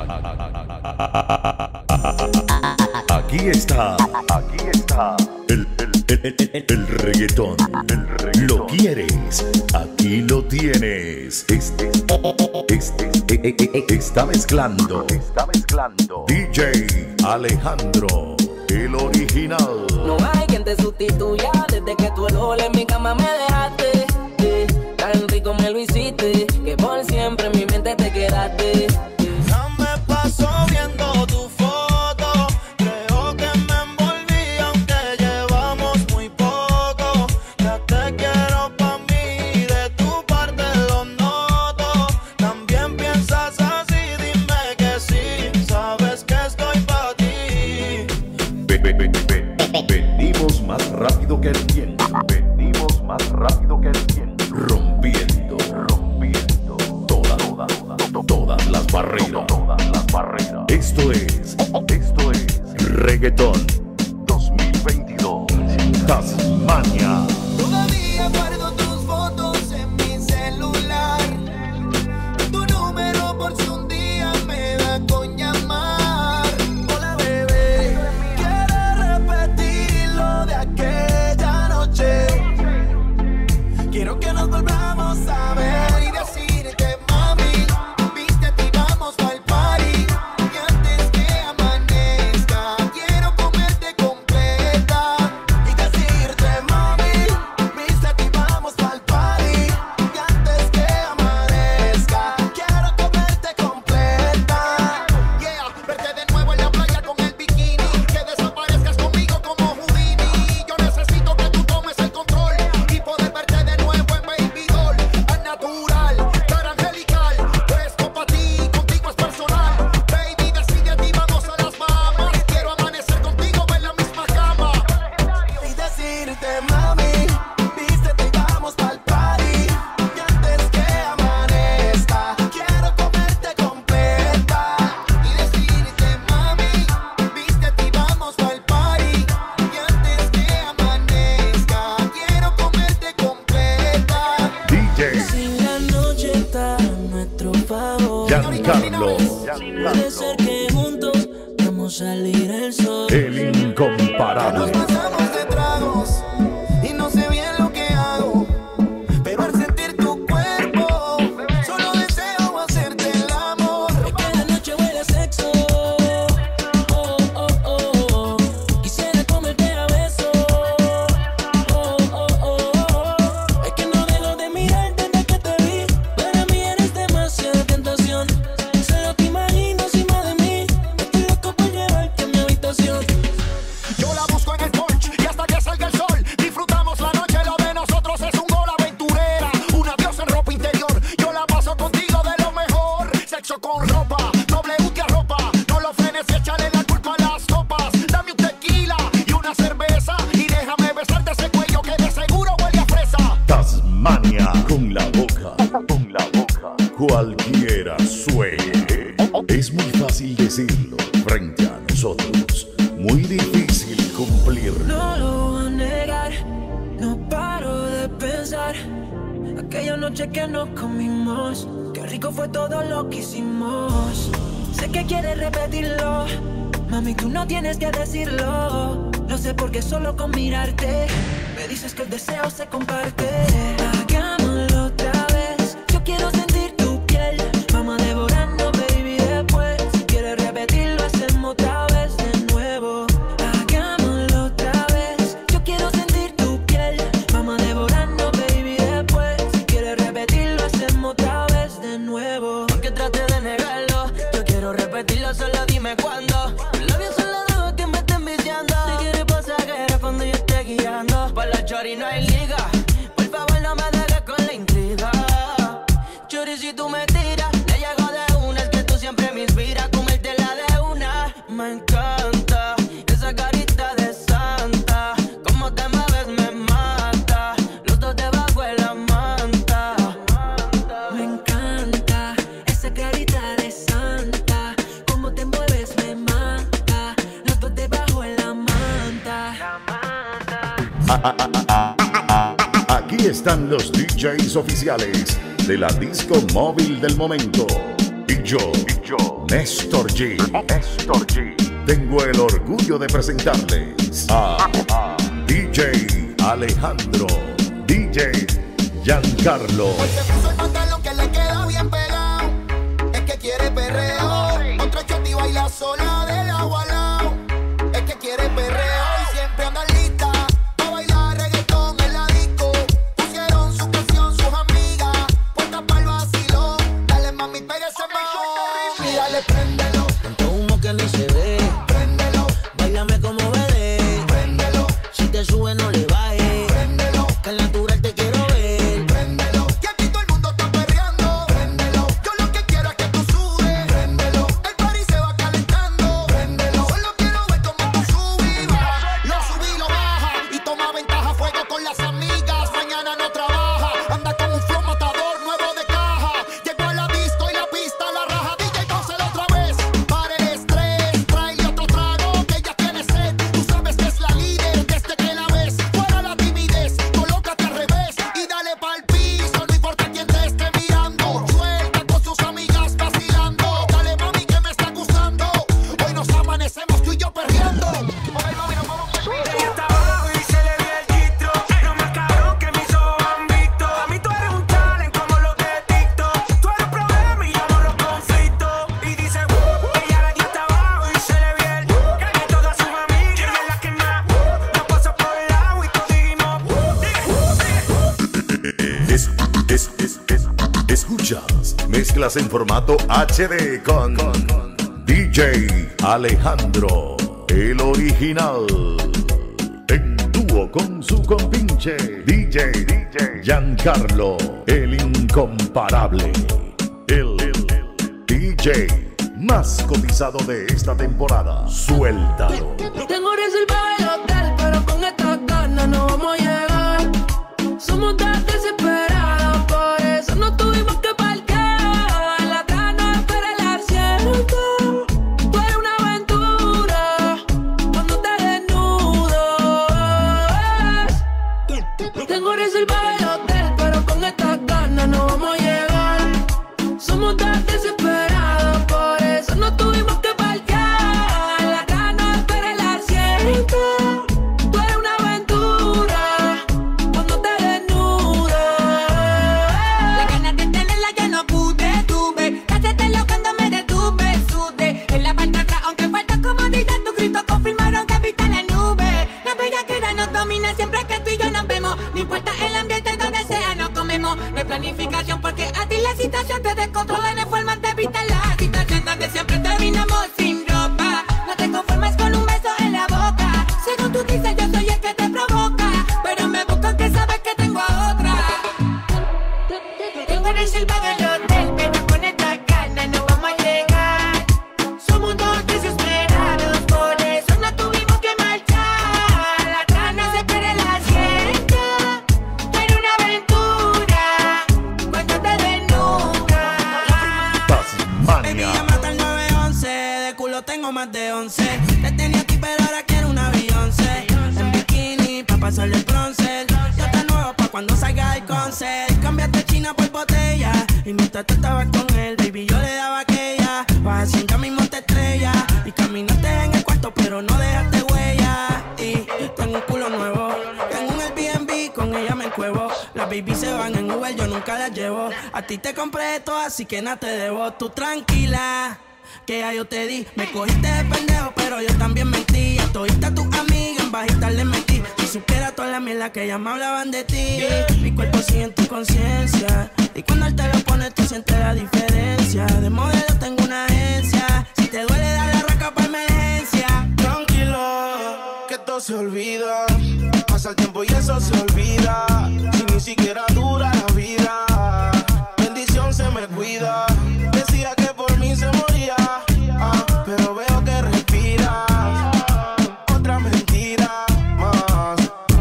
Aquí está el reggaetón. ¿Lo quieres? Aquí lo tienes. Está mezclando DJ Alejandro, el original. No hay quien te sustituya desde que tu olor en mi cama me dejaste. Tan rico me lo hiciste que por siempre en mi mente te quedaste. Ya me paso viendo tu foto, creo que me envolví aunque llevamos muy poco. Ya te quiero pa' mí, de tu parte lo noto. También piensas así, dime que sí, sabes que estoy pa' ti. Venimos más rápido que el viento. Rompiendo todas las barreras. Esto es Reggaetón 2022. Tasmania. Todavía guardo tus fotos en mi celular. Tu número por si un día me da con llamar. Hola bebé, quiero repetir lo de aquella noche. Quiero que nos volvamos a ver y decirte, mami, vístete y vamos pa'l party. Y antes que amanezca, quiero comerte completa. Y decirte, mami, vístete y vamos pa'l party. Y antes que amanezca, quiero comerte completa. Yeah, verte de nuevo en la playa con el bikini. Que desaparezcas conmigo como Houdini. Yo necesito que tú tomes el control y poder verte de nuevo en Baby Doll. Al natural, cara angelical. Esto pa' ti, contigo es personal. Baby, decídete y vamos a las Bahamas. Quiero amanecer contigo en la misma cama. Y decirte, mami, vístete y vamos pa'l party. Y antes que amanezca, quiero comerte completa. Y decirte, mami, vístete y vamos pa'l party. Y antes que amanezca, quiero comerte completa. DJ Si la noche está a nuestro favor, Giancarlo, puede ser que juntos vamos a salir el sol. el Nos incomparable. pasamos de tragos y no sé bien lo que hago, pero al sentir tu cuerpo solo deseo hacerte el amor. Es que la noche huele a sexo. Oh, oh, oh. Quisiera comerte a besos. Oh, oh, oh. Es que no dejo de mirarte desde que te vi. Para mí eres demasiada tentación. Solo te imagino encima de mí. Estoy loco por llevarte a mi habitación. Yo la busco en el porche y hasta que salga el sol disfrutamos la noche. Lo de nosotros es un gol aventurera, un adiós en ropa interior. Yo la paso contigo de lo mejor. Sexo con ropa, doble te arropa. No lo frenes y échale la culpa a las copas. Dame un tequila y una cerveza y déjame besarte ese cuello que de seguro huele a fresa. Tasmania, con la boca, cualquiera sueñe. Es muy fácil decirlo frente a nosotros, muy difícil cumplirlo. No lo voy a negar, no paro de pensar. Aquella noche que nos comimos, qué rico fue todo lo que hicimos. Sé que quieres repetirlo, mami, tú no tienes que decirlo. Lo sé porque solo con mirarte me dices que el deseo se comparte. Hagámoslo otra vez, yo quiero sentir tu piel. Vamos a devorarnos, baby, después. Si quieres repetirlo, hacemos otra vez de nuevo. Hagámoslo otra vez, yo quiero sentir tu piel. Vamos a devorarnos, baby, después. Si quieres repetirlo, hacemos otra vez de nuevo. Aunque trate de negarlo, yo quiero repetirlo, solo dime cuándo. Los labios son los dos que me están viciando. Si quieres pasajera cuando yo esté guiando. Pa' la chori no hay liga, por favor no me dejes con la intriga. Chori, si tú me tiras, le llego de una. Es que tú siempre me inspiras, comértela de una. Me encanta esa carita de santa. Como te mueves me mata, los dos debajo de la manta. Me encanta esa carita de santa. Como te mueves me mata, los dos debajo de la manta. Aquí están los DJs oficiales de la disco móvil del momento. yo, Néstor G. Tengo el orgullo de presentarles a DJ Alejandro, DJ Giancarlo. Hoy se puso el pantalón que le queda bien pegado. Es que quiere perreo. Otro shot y baila sola del agua al lado. Es que quiere perreo y siempre anda lista pa' bailar reggaetón en la disco. Pusieron su canción sus amigas, puestas pa'l vacilón. Dale mami, pégase más y dale préndelo. Tanto humo que ni se ve. Préndelo, Báilame como bebé. préndelo, Si te sube no le bajes. préndelo, Que al natural te quiero ver. préndelo. Que aquí todo el mundo está perreando. Préndelo, yo lo que quiero es que tú subes. Préndelo, el party se va calentando. Préndelo, solo quiero ver cómo tú subes y bajas. Lo subí y lo baja y toma ventaja. Fuego con las amigas, mañana no trabaja. Anda con un flow matador nuevo de caja. Llegó a la disco y la pista la raja. DJ pónselo otra vez. Para el estrés, tráele otro trago que ella tiene sed. Tú sabes que es la líder desde que la ves. Fuera la timidez, colócate al revés y dale pa'l piso. No importa quién te esté mirando. Suelta con sus amigas vacilando. Dale mami que me está acusando. Hoy nos amanecemos tú y yo perdiendo. Ella está abajo y se le ve el chistro. Lo más cabrón que mis ojos han visto. A mí tú eres un talent como los de TikTok. Tú eres problema y yo no lo conflicto. Y dice, ella la está abajo y se le ve el que todas sus amigas. Ella es la que más nos pasó por el lado y todos dijimos. Escuchas mezclas en formato HD con DJ Alejandro, el original. En dúo con su compinche DJ Giancarlo, el incomparable. El DJ más cotizado de esta temporada. Suéltalo. Tengo reservado el hotel, pero con esta ganas no vamos a llegar. Somos tan desesperados, por eso no tuvimos que parquear. La gana para el asiento. Tú eres una aventura cuando te desnudas. Tengo reservado el hotel, pero con esta ganas no vamos a llegar. Somos tan desesperados, por eso no tuvimos que parquear. La gana para el asiento. Tú eres una aventura cuando te desnudas. La ganas de tenerla ya no pude, tuve. Cácetelo cuando me detuve, sudé. En la parte atrás, aunque falta comodidad, tus gritos confirmaron que habita la nube. La bellaquera nos domina siempre que tú y yo nos vemos. No importa el ambiente donde sea, nos comemos. No hay planificación porque a ti la situación te descontrola. No hay forma de evitar la situación donde siempre terminamos sin ropa. No te conformes con un beso en la boca. Según tú dices, yo soy el que te provoca. Pero me busco que sabes que tengo a otra. Tengo reservado el hotel, pero con esta gana no vamos a llegar. Somos dos desesperados, por eso no tuvimos que marchar. La gana se espera el asiento. Tú eres una aventura cuando te desnudas. Baby, Tasmania. llama hasta el 911. De culo tengo más de 11. Te tenía aquí, pero ahora quiero una Beyoncé. En bikini, pa' pasarle el bronce. Yo te nuevo pa' cuando salga el concert. Cambiaste China por botella. Y mientras tú estabas con él, baby, yo le daba aquella. Vas así, ya mismo te estrella. Y caminaste en el cuarto, pero no dejaste huella. Y tengo un culo nuevo. Tengo un Airbnb, con ella me encuevo. Las baby se van en Uber, yo nunca las llevo. A ti te compré esto, así que nada te debo. Tú tranquila, que ya yo te di. Me cogiste de pendejo, pero yo también mentí. A todita tus amigas en bajita les metí. Si supiera toda la mierda que ellas me hablaban de ti. Mi cuerpo sigue en tu conciencia. Y cuando él te lo pone, tú sientes la diferencia. De modelo tengo una agencia. Si te duele, dale arranca pa' emergencia. Tranquila, que todo se olvida. Pasa el tiempo y eso se olvida. Si ni siquiera dura la vida. Bendición se me cuida. Decía que por mí se moría. Pero veo que respiras. Otra mentira más.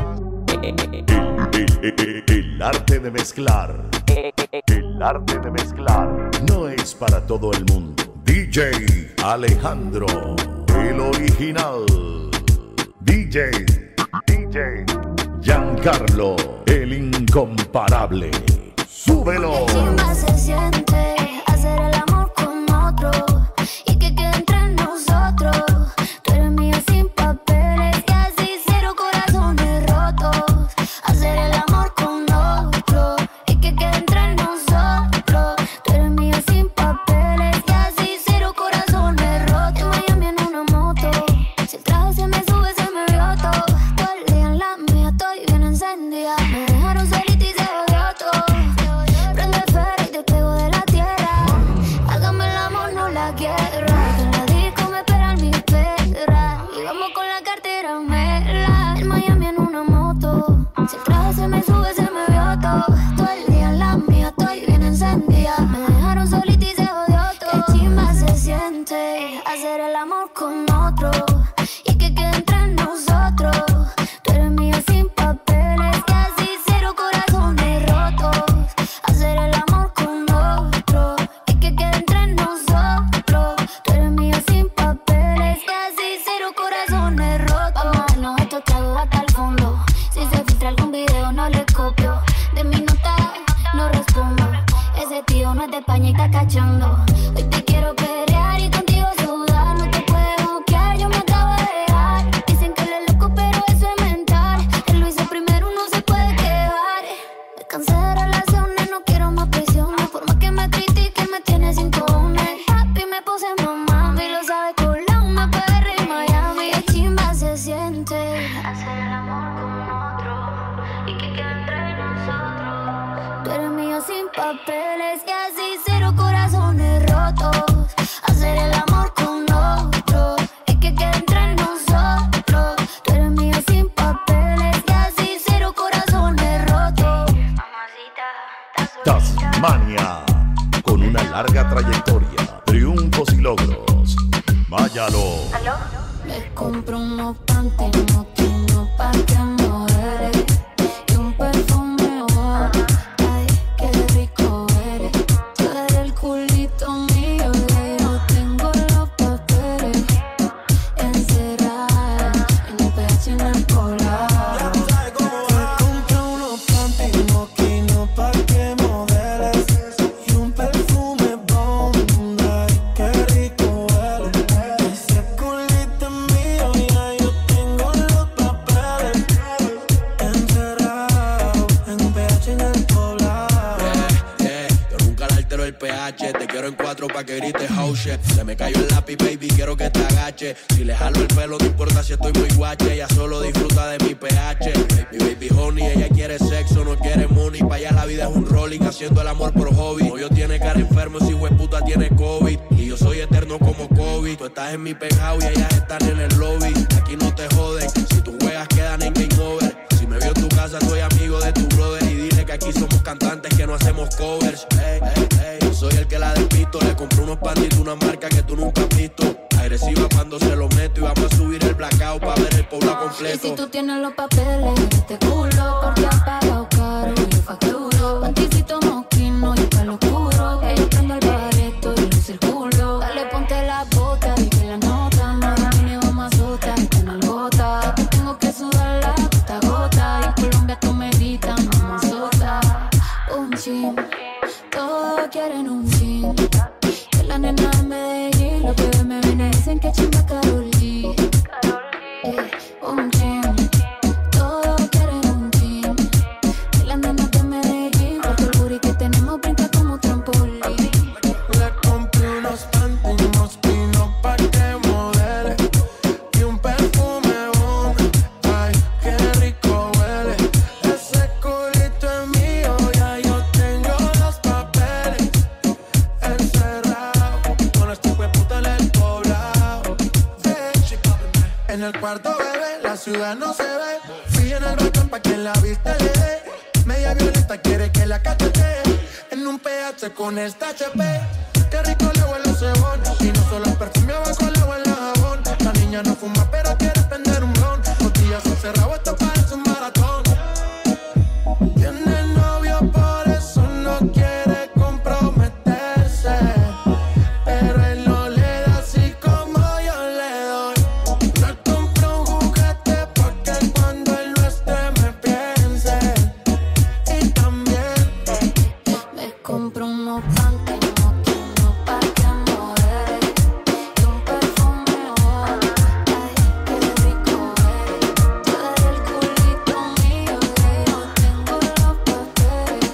El arte de mezclar. El arte de mezclar no es para todo el mundo. DJ Alejandro, el original. DJ Giancarlo, el incomparable. ¡Súbelo! Qué chimba se siente hacer el amor con la guerra. En la disco me esperan mis perras y vamos con la cartera mela. En Miami en una moto, si el traje se me sube se me vio todo. Todo el día en la mía, estoy bien encendida. Me dejaron solita y se jodió todo. Qué chimba se siente hacer el amor con otro y que quede entre nosotros. Tú eres mío sin papeles, casi cero corazones rotos. Hacer el amor con otro y que quede entre nosotros. Tú eres mío sin papeles, casi cero corazones rotos. Vamos a darnos estos tragos hasta el fondo. Si se filtra algún video no le copio. De mi nota no respondo. Ese tío no es de España y está cachando. Hoy te quiero pelear y contigo sudar. No te puedes buquear, yo me acabo de dejar. Dicen que él es loco pero eso es mental. Él lo hizo primero, no se puede quejar. Me cansé de relaciones, no quiero más prisiones. Por más que me critiquen me tiene sin cojones. Papi me puse mamá y lo sabe colado. Me PR y Miami. Qué chimba se siente hacer el amor con otro y que quede entre nosotros. Tú eres mío sin papeles y así cero corazones rotos. Hacer el amor con otro y que quede entre nosotros. Tú eres mío sin papeles y así cero corazones rotos. Tasmania, con una larga trayectoria, triunfos y logros. Váyalo. Me compro unos panties moquinos pa' que modere y un perfume oh, ay, qué rico eres. Tú eres el culito mío y yo tengo los papeles encerrados en un pecho en el polar. Me compro unos panties moquinos pa' que modeles y un perfume bomb, ay, qué rico huele. Ese culito es mío y ya yo tengo los papeles encerrados en un PH en el poblado. Yo nunca le altero el pH. Te quiero en 4 pa' que grites house shit. Se me cayó el lápiz, baby, quiero que te agache. Si le jalo el pelo, no importa si estoy muy guache. Ella solo disfruta de mi pH. Mi baby honey, ella quiere sexo, no quiere money. Pa' allá la vida es un rolling, haciendo el amor por hobby. Novio tiene cara enfermo, si hueputa tiene COVID. Y yo soy eterno como COVID. Tú estás en mi penthouse y ellas están en el lobby. Aquí no te joden, si tus juegas quedan en game over. Si me veo en tu casa, soy amigo de tu brother. Y dile que aquí somos cantantes que no hacemos covers. Yo soy el que la despisto. Le compré unos panties de una marca que tú nunca has visto. Agresiva cuando se lo meto y vamos a subir el blackout pa' ver el pueblo completo. Y si tú tienes los papeles de este culo, porque has pagado caro, yo facturo. Panticito moquino y pelo oscuro. Que yo prendo el bareto y luce el culo. Dale, ponte la bota y que la nota. No domine o mazota, que no gota. Te tengo que sudar la gota a gota. Y en Colombia tú me gritas mamazota. Un chin, todos quieren un chin. Que la nena de Medellín, los bebés me ven y dicen que chimba Karol G. Un chin, todos quieren un chin. Que las nenas de Medellín, porque el booty que tenemos brinca como trampolín. Le compré unos panties moquinos pa' que modele y un perfume bomb, ay, qué rico huele. Ese culito es mío, ya yo tengo los papeles encerrados con este hueputa en el poblado. En el cuarto, bebé, la ciudad no se ve. Fui en el balcón pa' que la vista le dé. Media violeta quiere que la cachetee. En un PH con esta HP. Qué rico le huele el cebón. Y no solo el perfume abajo le huele el jabón. La niña no fuma pero quiere prender un blon. Botellas encerrado, esto parece un maratón. Tiene novio, por eso no quiere comprometerse. Pero él no le da así como yo le doy. Le compro un juguete porque cuando él no esté me piense. Y también Me compro unos panties moquinos pa' que modere y un perfume oh, ay, qué rico eres. Tú eres el culito mío y yo tengo los papeles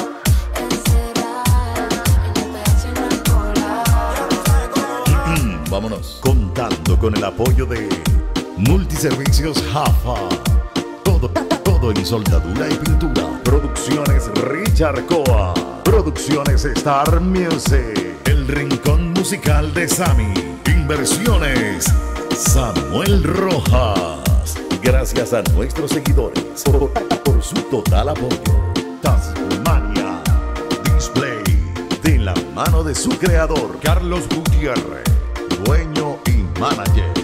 encerrados en un pecho en el polar. Vámonos. Contando con el apoyo de Multiservicios Jafa. Todo en soldadura y pintura. Producciones Richard Coa. Producciones Star Music. El el rincón musical de Sammy. Inversiones Samuel Rojas. Gracias a nuestros seguidores por su total apoyo. Tasmania Display, de la mano de su creador Carlos Gutiérrez, dueño y manager.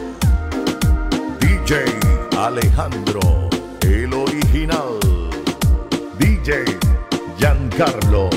DJ Alejandro, el original. DJ Giancarlo,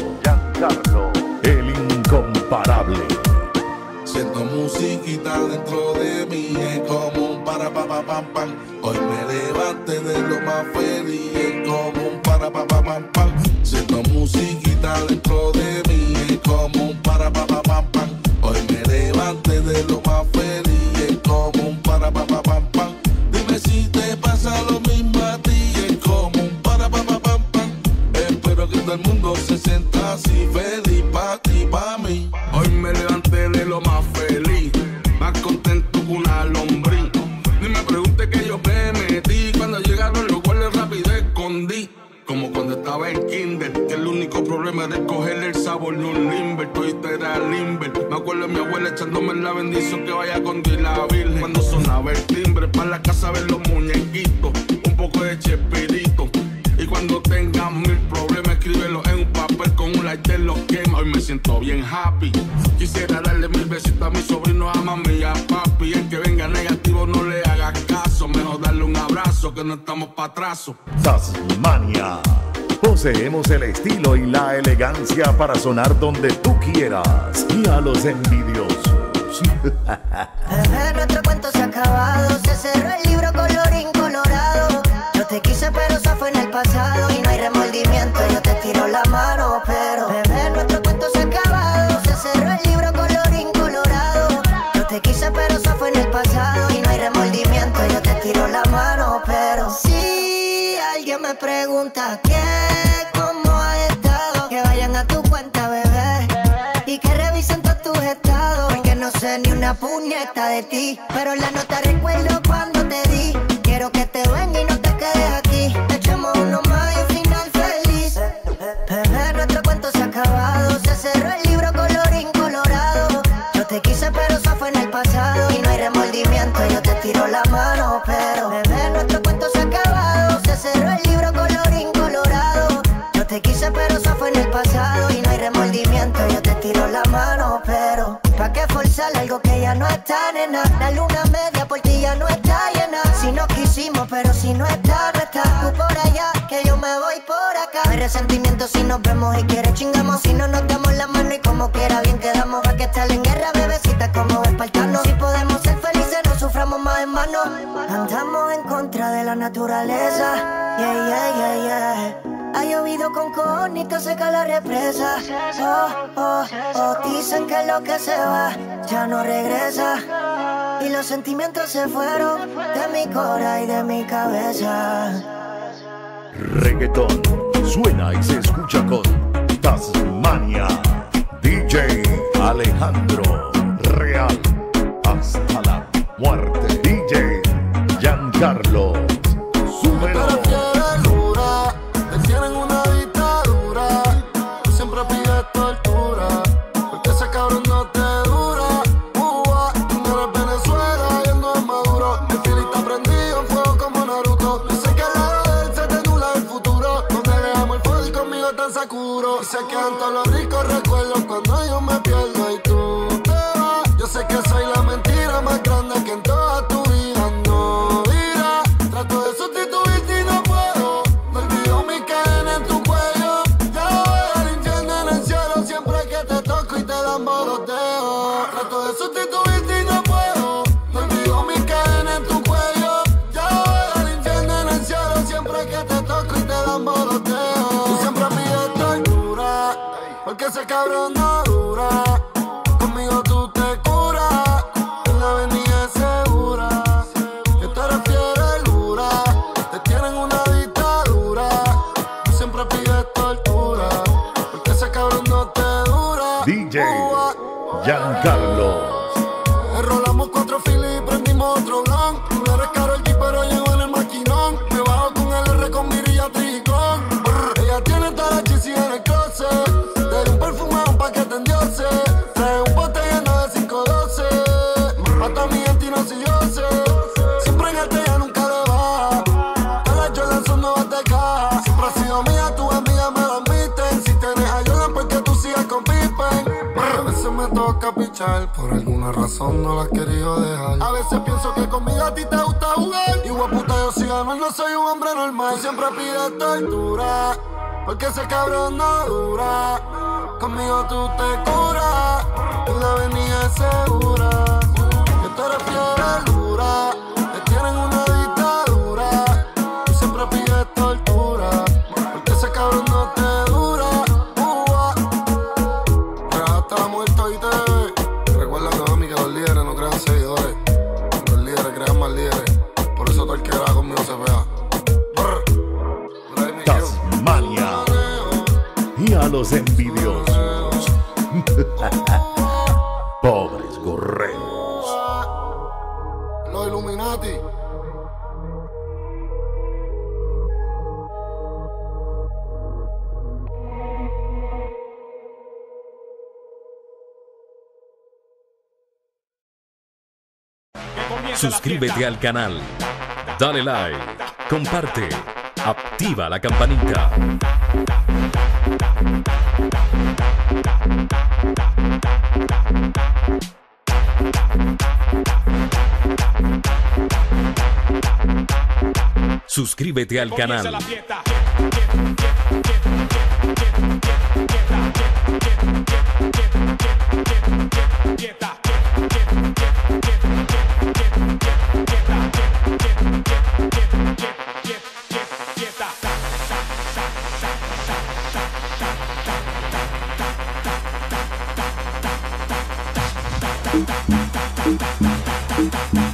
el incomparable. Siento musiquita dentro de mí, es como un para pa pa pam pam. Hoy me levanté de lo más feliz, es como un para pa pa pam pam. Siento musiquita dentro de mí, es como un para pa pa pam pam. Hoy me levanté de lo más feliz, es como un para pa pa pam pam. Dime si te pasa lo mismo a ti, es como un para pa pa pam pam. Espero que todo el mundo se sienta así, feliz pa' ti, pa' mí. Hoy me levanté de lo más feliz, más contento que una lombriz. Ni me pregunte que yo me metí, cuando llegaron los guardias rápido escondí. Como cuando estaba en kinder, que el único problema era escogerle el sabor de un limber. Todito era limber. Me acuerdo de mi abuela echándome la bendición que vaya con Dios y la Virgen. Cuando sonaba el timbre, para la casa ver los muñequitos, un poco de chespirito. Y cuando tengas 1000 problemas, escríbelo en un papel con un lighter, los quema. Hoy me siento bien happy. Quisiera darle 1000 besitos a mi sobrino, a mami y a papi. El que venga negativo no le haga caso. Mejor darle un abrazo, que no estamos pa' atraso. Tasmania. Poseemos el estilo y la elegancia para sonar donde tú quieras. Y a los envidiosos. Bebé, nuestro cuento se ha acabado. Se cerró el libro colorín colorado. Yo te quise pero eso fue en el pasado. Y no hay remordimiento, yo te tiro la mano. Pero bebé, nuestro cuento se ha acabado. Se cerró el libro colorín colorado. Yo te quise pero eso fue en el pasado. Y no hay remordimiento, yo te tiro la mano. Pero si alguien me pregunta qué, cómo has estado, que vayan a tu cuenta, bebé, y que revisen todos tus estados. Porque no sé ni una puñeta de ti, pero la nota recuerdo cuando te di. Quiero que te venga y no te quedes aquí. Echemos uno más y un final feliz. Bebé, nuestro cuento se ha acabado. Se cerró el libro colorín colorado. Yo te quise pero eso fue en el pasado. Y no hay remordimiento, yo te tiro la mano. Pero bebé, nuestro cuento se ha acabado. Se cerró el libro colorín colorado. Yo te quise pero eso fue en el pasado. Y no hay remordimiento, yo te tiro la mano. Pero ¿pa' qué forzar algo que ya no está, nena? La luna media por ti ya no está llena. Si no quisimos, pero si no está, no está. Tú por allá, que yo me voy por acá. No hay resentimiento si nos vemos y quieres chingamos. Si no nos damos la mano y como quiera bien quedamos. Va que estar en guerra, bebecita, como espartanos. Si podemos ser felices, no suframos más en vano. Andamos en contra de la naturaleza. Yeah, yeah, yeah, yeah. Ha llovido con conito, seca la represa. Oh, oh, oh. Dicen que lo que se va ya no regresa. Y los sentimientos se fueron de mi cora y de mi cabeza. Reggaetón suena y se escucha con Tasmania. DJ Alejandro Real hasta la muerte. DJ Giancarlo, súbelo. Se quedan todos los ricos recuerdos cuando yo me pierdo y tú te emborrachar. Por alguna razón no la has querido dejar. A veces pienso que conmigo a ti te gusta jugar. Y puta, yo si gano no soy un hombre normal. Tú siempre pides tortura, porque ese cabrón no dura. Conmigo tú te curas, tú la venida es segura. Yo te refiero dura, te tienen una dictadura. Tú siempre pides tortura, porque ese cabrón no te dura. Hasta la muerte hoy te ve. Recuerda que mami que los líderes no crean seguidores. Los líderes crean más líderes. Por eso todo el que graba conmigo se vea. Tasmania. Y a los envidiosos. Pobres gorreos. Los Illuminati. Suscríbete al canal, dale like, comparte, activa la campanita. Suscríbete al canal. Thank you.